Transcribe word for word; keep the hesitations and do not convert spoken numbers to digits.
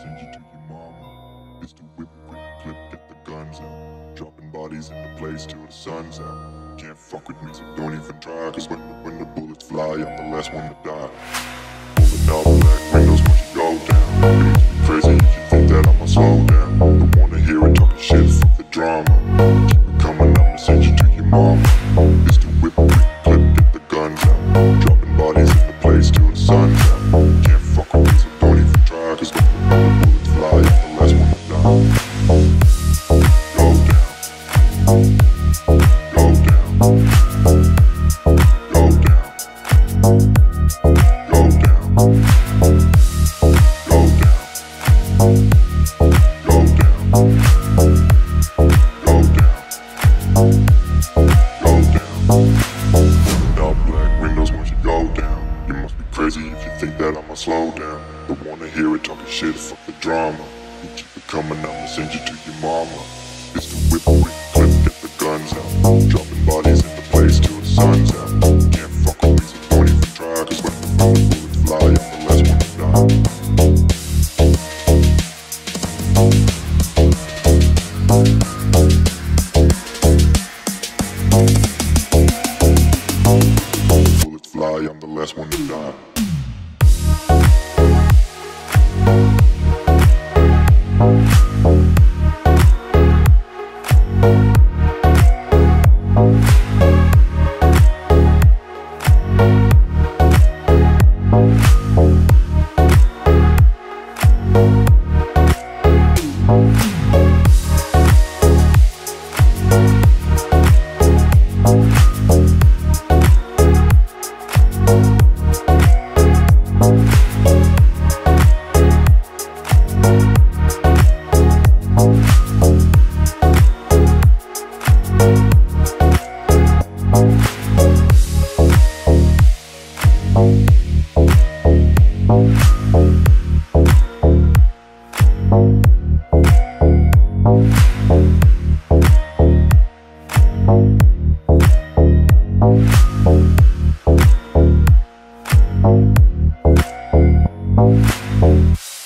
send you to your mama. Pistol whip, quick clip, get the guns out. Dropping bodies in the place till the sun's out. Can't fuck with me, so don't even try. Cause when the, when the bullets fly, I'm the last one to die. Pulling out black windows once you go down. It's crazy if you think that I'ma slow down. Don't wanna hear it talking shit, fuck the drama. Keep it coming, I'ma send you to your mama. Pistol whip, quick clip, get the guns out. Dropping bodies in the place till the sun's out. Can't fuck with me, so don't even try. Cause when the, when the bullets fly, I'm the last one to die. Go down. Go down. Go down. Go down. Go down. Go down. Go down. Go down. Now black windows once you go down. You must be crazy if you think that I'ma slow down. Don't wanna hear it talking shit, fuck the drama. You keep it coming, I'ma send you to your mama. It's the whip, quick clip, get the guns out. Dropping bodies in the place till the sun's out. Can't fuck with me, so don't even try. Cause when the, when the bullets fly, I'm the last one to die. Bullets fly, I'm the last one to die. Thank